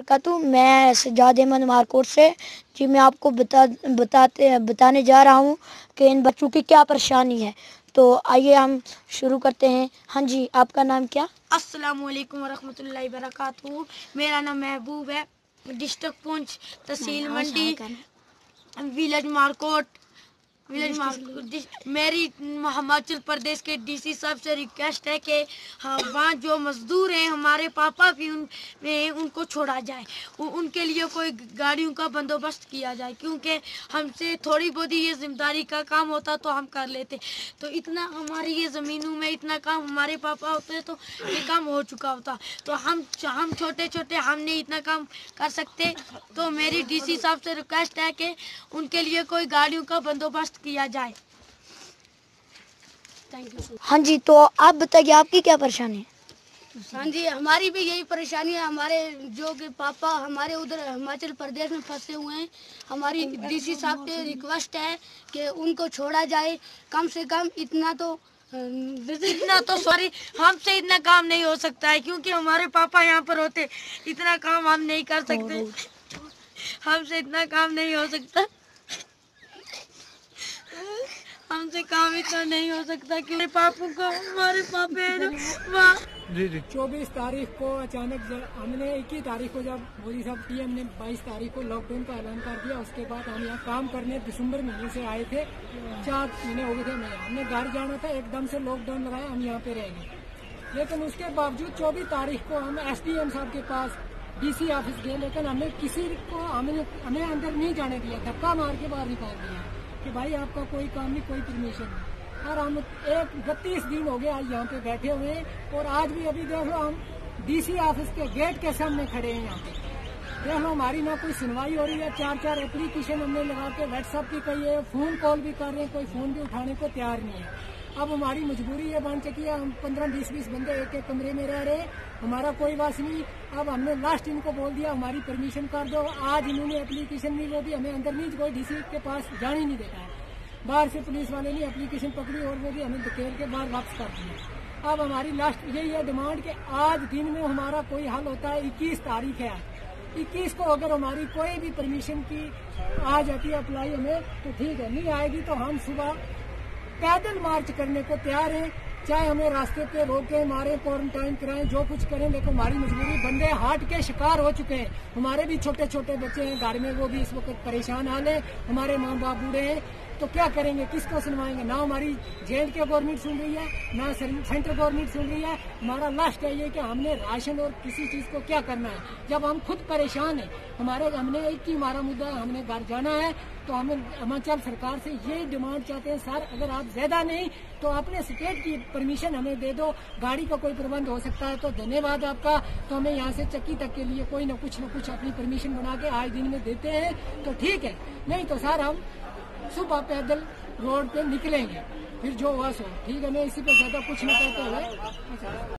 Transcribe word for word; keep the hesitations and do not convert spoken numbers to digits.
बरकातहू। मैं सज्जाद अहमद मारकोट से जी मैं आपको बता बताते बताने जा रहा हूँ कि इन बच्चों की क्या परेशानी है। तो आइए हम शुरू करते हैं। हाँ जी, आपका नाम क्या? अस्सलाम वालेकुम वरहमतुल्लाहि वबरकातुहू। मेरा नाम महबूब है, district Poonch, tehsil Mandi, village Markot village Markot. मेरी हिमाचल प्रदेश के डीसी साहब से रिक्वेस्ट है कि हाँ, वहाँ जो मजदूर हैं हमारे पापा भी उन उनको छोड़ा जाए, उ, उनके लिए कोई गाड़ियों का बंदोबस्त किया जाए, क्योंकि हमसे थोड़ी बहुत ही ये जिम्मेदारी का काम होता तो हम कर लेते। तो इतना हमारी ये ज़मीनों में इतना काम हमारे पापा होते तो ये काम हो चुका होता। तो हम हम छोटे छोटे हम नहीं इतना काम कर सकते। तो मेरी डीसी साहब से रिक्वेस्ट है कि उनके लिए कोई गाड़ियों का बंदोबस्त किया जाए। Thank you. हाँ जी, तो आप बताइए आपकी क्या परेशानी है? हाँ जी, हमारी भी यही परेशानी है। हमारे जो कि पापा हमारे उधर हिमाचल प्रदेश में फंसे हुए हैं। हमारी डीसी साहब से रिक्वेस्ट है कि उनको छोड़ा जाए। कम से कम इतना तो इतना तो सॉरी हमसे इतना काम नहीं हो सकता है, क्योंकि हमारे पापा यहाँ पर होते इतना काम हम नहीं कर सकते। हमसे इतना काम नहीं हो सकता हमसे काम इतना नहीं हो सकता क्योंकि पापू को हमारे पापे जी जी चौबीस तारीख को अचानक हमने इक्कीस तारीख को जब मोदी साहब पीएम ने बाईस तारीख को लॉकडाउन का ऐलान कर दिया। उसके बाद हम यहाँ काम करने दिसंबर महीने से आए थे, चार महीने हो गए थे। मैं हमने घर जाना था, एकदम से लॉकडाउन लगाया, हम यहाँ पे रह गए। लेकिन उसके बावजूद चौबीस तारीख को हम एसडीएम साहब के पास डीसी ऑफिस गए, लेकिन हमें किसी को हमें हमें अंदर नहीं जाने दिया, धक्का मार के बाहर निकाल दिया कि भाई आपका कोई काम नहीं, कोई परमिशन नहीं। और हम एक बत्तीस दिन हो गए आज यहाँ पे बैठे हुए हैं, और आज भी अभी देख लो हम डीसी ऑफिस के गेट के सामने खड़े हैं। यहाँ पे देख लो हमारी ना कोई सुनवाई हो रही है। चार चार एप्लीकेशन हमने लगा के व्हाट्सएप की कही है, फोन कॉल भी कर रहे हैं, कोई फोन भी उठाने को तैयार नहीं है। अब हमारी मजबूरी है बन चुकी है, हम पंद्रह बीस बीस बंदे एक एक कमरे में रह रहे हैं, हमारा कोई वास नहीं। अब हमने लास्ट इनको बोल दिया हमारी परमिशन कर दो। आज इन्होंने एप्लीकेशन नहीं वो भी हमें अंदर नहीं, कोई डीसी के पास जाने ही नहीं देता है। बाहर से पुलिस वाले ने एप्लीकेशन पकड़ी और वो भी हमें धकेल के बाहर वापस कर दिया। अब हमारी लास्ट यही है डिमांड कि आज दिन में हमारा कोई हल होता है। इक्कीस तारीख है, इक्कीस को अगर हमारी कोई भी परमिशन की आ जाती है अप्लाई हमें तो ठीक है, नहीं आएगी तो हम सुबह पैदल मार्च करने को तैयार हैं। चाहे हमें रास्ते पे रोके, मारे, क्वारंटाइन कराएं, जो कुछ करें, लेकिन हमारी मजबूरी। बंदे हार्ट के शिकार हो चुके हैं, हमारे भी छोटे छोटे बच्चे हैं घर में, वो भी इस वक्त परेशान हाल है। हमारे माँ बाप बूढ़े हैं, तो क्या करेंगे, किसको सुनवाएंगे? ना हमारी जेल के गवर्नमेंट सुन रही है, ना सेंट्रल गवर्नमेंट सुन रही है। हमारा लास्ट है ये कि हमने राशन और किसी चीज को क्या करना है जब हम खुद परेशान हैं। हमारे हमने एक ही हमारा मुद्दा है, हमने घर जाना है। तो हमें हिमाचल सरकार से ये डिमांड चाहते हैं, सर अगर आप ज्यादा नहीं तो अपने स्टेट की परमिशन हमें दे दो, गाड़ी का कोई प्रबंध हो सकता है तो धन्यवाद आपका। तो हमें यहाँ से चक्की तक के लिए कोई न कुछ न कुछ अपनी परमिशन बना के आज दिन में देते हैं तो ठीक है, नहीं तो सर हम सुबह पैदल रोड पे निकलेंगे, फिर जो हुआ सो ठीक है। मैं इसी पे ज्यादा कुछ नहीं कहते हुए